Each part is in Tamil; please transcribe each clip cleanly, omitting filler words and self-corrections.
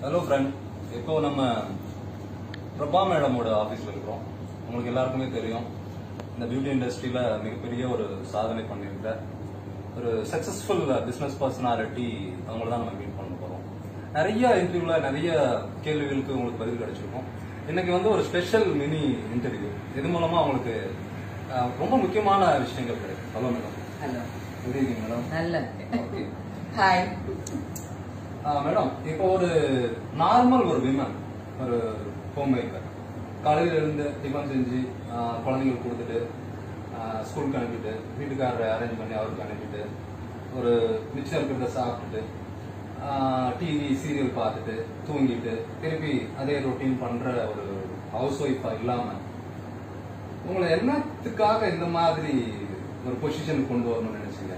ஹலோ ஃப்ரெண்ட், இப்போ நம்ம பிரபா மேடமோட ஆஃபீஸில் இருக்கிறோம். உங்களுக்கு எல்லாருக்குமே தெரியும், இந்த பியூட்டி இண்டஸ்ட்ரியில் மிகப்பெரிய ஒரு சாதனை பண்ணியிருக்க ஒரு சக்ஸஸ்ஃபுல் பிஸ்னஸ் பர்சனாலிட்டி அவங்கள தான் நம்ம மீட் பண்ண போகிறோம். நிறைய இன்டர்வியூவில் நிறைய கேள்விகளுக்கு உங்களுக்கு பதில் கிடைச்சிருக்கும். இன்னைக்கு வந்து ஒரு ஸ்பெஷல் மினி இன்டர்வியூ, இது மூலமாக அவங்களுக்கு ரொம்ப முக்கியமான விஷயங்கள் கிடைக்கும். Hello madam. ஹலோ, எப்படி இருக்கீங்க மேடம்? நல்ல ஹாய் மேடம், இப்போ ஒரு நார்மல் ஒரு விமன், ஒரு ஹோம் மேக்கர், காலையில் இருந்து டிஃபன் செஞ்சு குழந்தைங்களுக்கு கொடுத்துட்டு ஸ்கூலுக்கு அனுப்பிட்டு வீட்டுக்காரரை அரேஞ்ச் பண்ணி அவருக்கு அனுப்பிட்டு ஒரு மிச்சம் இருக்கிறத சாப்பிட்டுட்டு டிவி சீரியல் பார்த்துட்டு தூங்கிட்டு திருப்பி அதே ரொட்டீன் பண்ற ஒரு ஹவுஸ் ஒய்ஃபா இல்லாம உங்களை என்னத்துக்காக இந்த மாதிரி ஒரு பொசிஷன் கொண்டு வரணும்னு நினைச்சீங்க?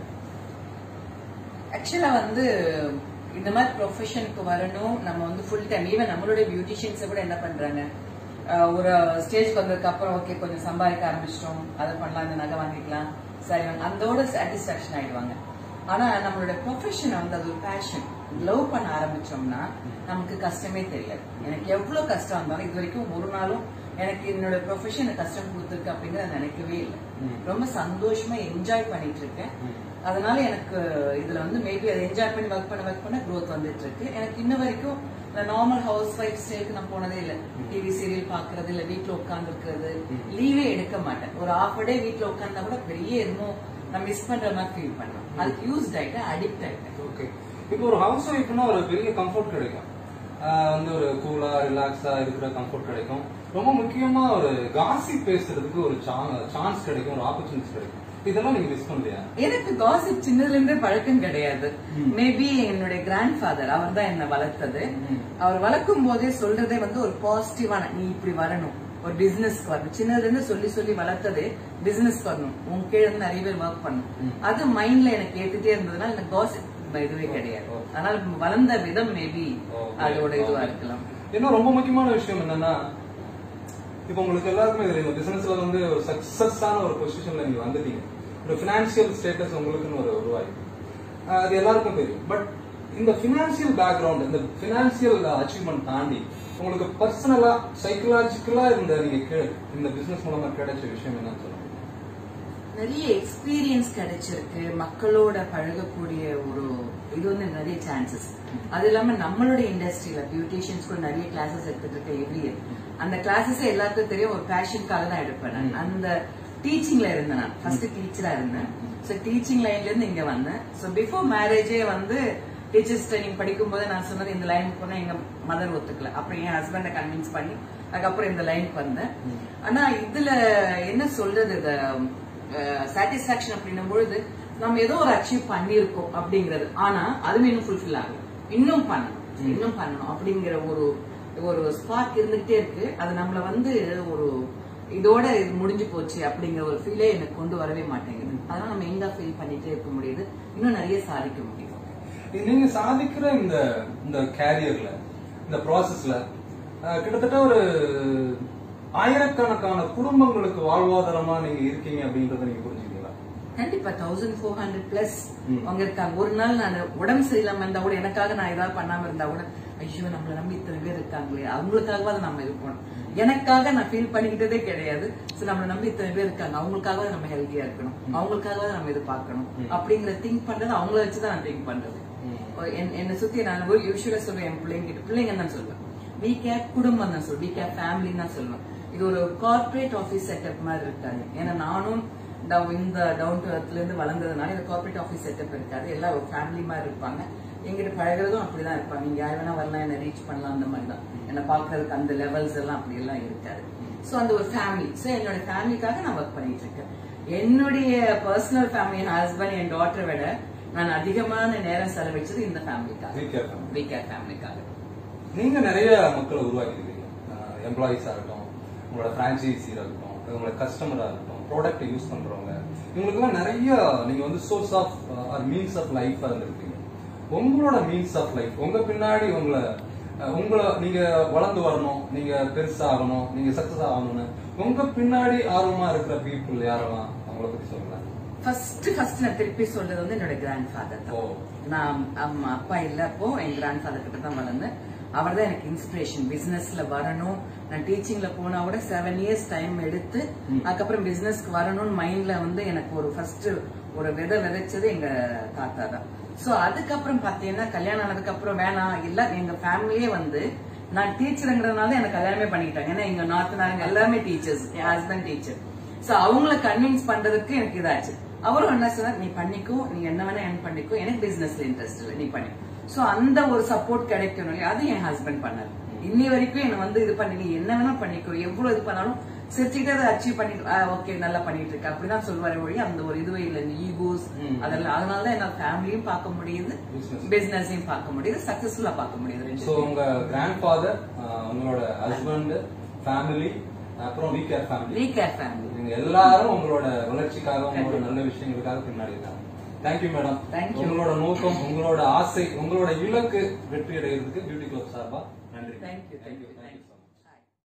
ஆக்சுவலா வந்து இந்த மாதிரி ப்ரொஃபஷனுக்கு வரணும். நம்ம வந்து ஃபுல் டைம் ஈவன் நம்மளுடைய பியூட்டிஷியன்ஸை கூட என்ன பண்றாங்க, ஒரு ஸ்டேஜ்க்கு வந்ததுக்கு அப்புறம் ஓகே கொஞ்சம் சம்பாதிக்க ஆரம்பிச்சிட்டோம், அதை பண்ணலாம், இந்த நகை வாங்கிக்கலாம், சரி அதோட சாட்டிஸ்பாக்சன் ஆயிடுவாங்க. ஆனா நம்மளோட ப்ரொஃபஷனை வந்து அது ஒரு பேஷன், லவ் பண்ண ஆரம்பிச்சோம்னா நமக்கு கஷ்டமே தெரியாது. எனக்கு எவ்வளவு கஷ்டம் இருந்தாலும் இது வரைக்கும் ஒரு நாளும் எனக்கு என்னோட ப்ரொஃபஷன் கஷ்டம் கொடுத்துருக்கு அப்படிங்கறத நினைக்கவே இல்லை. ரொம்ப சந்தோஷமா என்ஜாய் பண்ணிட்டு இருக்கேன். அதனால எனக்கு இதுல வந்து மேபி அதை என்ஜாய் பண்ணி ஒர்க் பண்ண க்ரோத் வந்துட்டு இருக்கு. எனக்கு இன்ன வரைக்கும் நார்மல் ஹவுஸ் ஒய்ஃப் ஸ்டேக்கு நான் போனதே இல்லை. டிவி சீரியல் பாக்குறது இல்ல, வீட்டுல உட்கார்ந்து இருக்கிறது, லீவே எடுக்க மாட்டேன். ஒரு ஹாஃப் டே வீட்டுல உட்கார்ந்தா கூட பெரிய என்னமோ நான் மிஸ் பண்ற மாதிரி ஃபீல் பண்றேன். அதுக்கு யூஸ்ட் ஆயிட்டேன், அடிக்ட் ஆயிட்டேன். ஓகே, இப்போ ஒரு ஹவுஸ் ஒய்ஃப்னா ஒரு பெரிய கம்ஃபர்ட் கிடைக்கும், வந்து ஒரு கூலா ரிலாக்ஸா இருக்கிற கம்ஃபர்ட் கிடைக்கும். ரொம்ப முக்கியமா ஒரு காசிப் பேசுறதுக்கு ஒரு சான்ஸ் கிடைக்கும், ஒரு ஆப்பர்ச்சுனிட்டி கிடைக்கும். இதெல்லாம் நீங்க மிஸ் பண்றியா? எனக்கு காசிப் சின்னதுல இருந்தே பழக்கம் கிடையாது. மேபி என்னுடைய கிராண்ட் ஃபாதர், அவர் தான் என்ன வளர்த்தது. அவர் வளர்க்கும் போதே சொல்றதே வந்து ஒரு பாசிட்டிவான, நீ இப்படி வரணும், ஒரு பிசினஸ்க்கு வரணும். சின்னதுல இருந்து சொல்லி சொல்லி வளர்த்தது பிசினஸ் வரணும், உங்க கீழ இருந்து நிறைய பேர் ஒர்க் பண்ணணும். அது மைண்ட்ல எனக்கு ஏத்துட்டே இருந்ததுனால எனக்கு காசிப் இதுவே கிடையாது. அதனால வளர்ந்த விதம் மேபி அதோட இதுவா இருக்கலாம். இன்னும் ரொம்ப முக்கியமான விஷயம் என்னன்னா, இப்ப உங்களுக்கு எல்லாருக்குமே தெரியும், பிசினஸ்ல வந்து ஒரு சக்சஸான ஒரு பொசிஷன்ல நீங்க வந்துட்டீங்க, ஒரு பினான்சியல் ஸ்டேட்டஸ் உங்களுக்குன்னு ஒரு உருவாயிருக்கு, அது எல்லாருக்கும் தெரியும். பட் இந்த பினான்சியல் பேக்ரவுண்ட், இந்த பினான்சியல் அச்சீவ்மெண்ட் தாண்டி உங்களுக்கு பர்சனலா சைக்கலாஜிக்கலா இந்த பிசினஸ் மூலமா கிடைச்ச விஷயம் என்னன்னு சொல்லுங்க. நிறைய எக்ஸ்பீரியன்ஸ் கிடைச்சிருக்கு, மக்களோட பழகக்கூடிய ஒரு இது வந்து நிறைய சான்சஸ். அது இல்லாம நம்மளுடைய இண்டஸ்ட்ரியில பியூட்டிஷியன்ஸ் கூட நிறைய கிளாஸஸ் எடுத்துட்டு இருக்க எவ்ரி இயர். அந்த கிளாஸஸ் எல்லாருக்கும் தெரியும், ஒரு பேஷனுக்காக தான் எடுப்பேன் நான். அந்த டீச்சிங்ல இருந்தேன், நான் ஃபர்ஸ்ட் டீச்சரா இருந்தேன். சோ டீச்சிங் லைன்ல இருந்து இங்க வந்தேன். சோ பிஃபோர் மேரேஜே வந்து டீச்சர்ஸ் ட்ரைனிங் படிக்கும் போது நான் சொன்னது இந்த லைனுக்கு போனா எங்க மதர் ஒத்துக்கல. அப்புறம் என் ஹஸ்பண்டை கன்வின்ஸ் பண்ணி அதுக்கப்புறம் இந்த லைனுக்கு வந்தேன். ஆனா இதுல என்ன சொல்றது, சாட்டிஸ்பாக்சன் அப்படின்னும் பொழுது நம்ம ஏதோ ஒரு அச்சீவ் பண்ணிருக்கோம் அப்படிங்கறது. ஆனா அதுவும் இன்னும் ஃபுல்ஃபில் ஆகும், இன்னும் பண்ணணும் அப்படிங்கிற ஒரு ஸ்பார்க் இருந்துகிட்டே இருக்கு. அது நம்மள வந்து ஒரு இதோட இது முடிஞ்சு போச்சு அப்படிங்கிற ஒரு ஃபீலே எனக்கு கொண்டு வரவே மாட்டேங்குது. அதனால நம்ம எங்க ஃபீல் பண்ணிட்டே இருக்க முடியுது, இன்னும் நிறைய சாதிக்க முடியும். நீங்க சாதிக்கிற இந்த கேரியர்ல, இந்த ப்ராசஸ்ல கிட்டத்தட்ட ஒரு ஆயிரக்கணக்கான குடும்பங்களுக்கு வாழ்வாதாரமா நீங்க இருக்கீங்க அப்படின்றத நீங்க புரிஞ்சுக்கீங்களா? கண்டிப்பா 1400+ அவங்க இருக்காங்க. ஒரு நாள் நான் உடம்பு சரியில்லாம இருந்தா கூட, எனக்காக நான் ஏதாவது பண்ணாம இருந்தா கூட, ஐயோ நம்மள நம்பி இத்தனை பேர் இருக்காங்களே, அவங்களுக்காகவாது நம்ம இது பண்ணணும். எனக்காக நான் ஃபீல் பண்ணிக்கிட்டதே கிடையாது. நம்மள நம்பி இத்தனை பேர் இருக்காங்க, அவங்களுக்காக நம்ம ஹெல்த்தியா இருக்கணும், அவங்களுக்காக நம்ம இது பார்க்கணும் அப்படிங்கிற திங்க் பண்றது, அவங்கள வச்சுதான் நான் திங்க் பண்றது. என்னை சுத்தி நான் யூஸ்வலா சொல்லுவேன், என் பிள்ளைங்க தான் சொல்லுவேன், வி கேர் குடும்பம் தான் சொல்லுவேன், வி கேர் ஃபேமிலின்னு தான் சொல்லுவேன். இது ஒரு கார்பரேட் ஆபீஸ் செட்டப் மாதிரி இருக்காது. ஏன்னா நானும் இந்த டவுன் டு எர்த்ல இருந்து வளர்ந்ததுனால இந்த கார்பரேட் ஆபீஸ் செட்டப் இருக்காது. எல்லாம் ஒரு ஃபேமிலி மாதிரி இருப்பாங்க. எங்கிட்ட பழகிறதும் அப்படிதான் இருப்பாங்க. நீங்க யார் வேணா வரலாம், என்ன ரீச் பண்ணலாம், அந்த மாதிரி தான். என்ன பாக்குறதுக்கு அந்த லெவல்ஸ் எல்லாம் அப்படி எல்லாம் இருக்காது. சோ அந்த ஒரு ஃபேமிலி. சோ என்னோட ஃபேமிலிக்காக நான் ஒர்க் பண்ணிட்டு இருக்கேன். என்னுடைய பர்சனல் ஃபேமிலி, என் ஹஸ்பண்ட், என் டாட்டரை விட நான் அதிகமான நேரம் செலவழிச்சது இந்த ஃபேமிலிக்காக, வி கேர் ஃபேமிலிக்காக. நீங்க நிறைய மக்களை உருவாக்கிருக்கீங்க, எம்ப்ளாயிஸா இருக்கட்டும், உங்களோட பிரான்சைஸியா இருக்கட்டும், உங்களோட கஸ்டமரா இருக்கட்டும், ப்ராடக்ட் யூஸ் பண்றவங்க, இவங்களுக்கெல்லாம் நிறைய நீங்க வந்து சோர்ஸ் ஆஃப் மீன்ஸ் ஆஃப் லைஃபா இருந்திருக்கீங்க. உங்களோட மீன்ஸ் ஆஃப் லைஃப், உங்க பின்னாடி உங்களை நீங்க வளர்ந்து வரணும், நீங்க பெருசாகணும், நீங்க சக்சஸ் ஆகணும்னு உங்க பின்னாடி ஆர்வமா இருக்கிற பீப்புள் யாரெல்லாம், அவங்கள பத்தி சொல்லுங்க. ஃபர்ஸ்ட் நான் திருப்பி சொல்றது வந்து என்னோட கிராண்ட் ஃபாதர் தான். நான் அப்பா இல்ல அப்போ என் கிராண்ட் ஃபாதர் கிட்ட தான் வளர்ந்தேன். அவர் தான் எனக்கு இன்ஸ்பிரேஷன். பிசினஸ்ல வரணும், நான் டீச்சிங்ல போனா கூட 7 years டைம் எடுத்து அதுக்கப்புறம் பிசினஸ்க்கு வரணும்னு மைண்ட்ல வந்து எனக்கு ஒரு ஃபர்ஸ்ட் ஒரு விதைச்சது எங்க தாத்தா தான். சோ அதுக்கப்புறம் பாத்தீங்கன்னா கல்யாணம் ஆனதுக்கு அப்புறம் வேணாம் இல்ல, எங்க ஃபேமிலியே வந்து நான் டீச்சருங்கிறதுனால எனக்கு கல்யாணமே பண்ணிக்கிட்டாங்க. ஏன்னா எங்க நாத்தனாருங்க எல்லாமே டீச்சர்ஸ், என் ஹஸ்பண்ட் டீச்சர். சோ அவங்கள கன்வின்ஸ் பண்றதுக்கு எனக்கு இதாச்சு. அவரும் என்ன சொன்னார், நீ பண்ணிக்கோ, நீ என்ன வேணா என் பண்ணிக்கோ, எனக்கு பிசினஸ்ல இன்ட்ரெஸ்ட் இல்லை, நீ பண்ணி. சோ அந்த ஒரு சப்போர்ட் கிடைக்கணும் இல்லையா, அது என் ஹஸ்பண்ட் பண்ணாரு. இன்னி வரைக்கும் என்ன வந்து இது பண்ணி நீ என்ன வேணா பண்ணிக்கோ, எவ்வளவு இது பண்ணாலும் சிரிச்சுட்டு அதை அச்சீவ் பண்ணி ஓகே நல்லா பண்ணிட்டு இருக்க அப்படிதான் சொல்வாரு ஒழிய அந்த ஒரு இதுவே இல்லை, ஈகோஸ் அதெல்லாம். அதனாலதான் என்ன ஃபேமிலியும் பார்க்க முடியுது, பிசினஸையும் பார்க்க முடியுது, சக்சஸ்ஃபுல்லா பார்க்க முடியுது. சோ உங்க கிராண்ட் ஃபாதர், உங்களோட ஹஸ்பண்ட், ஃபேமிலி, அப்புறம் வி கேர் ஃபேமிலி நீங்க எல்லாரும் உங்களோட வளர்ச்சிக்காக, உங்களோட நல்ல விஷயங்களுக்காக பின்னாடி இருக்காங்க. Thank you madam. உங்களோட நோக்கம், உங்களோட ஆசை, உங்களோட இலக்கு வெற்றி அடைகிறதுக்கு பியூட்டி கிளப் சார்பா நன்றி. தேங்க்யூ.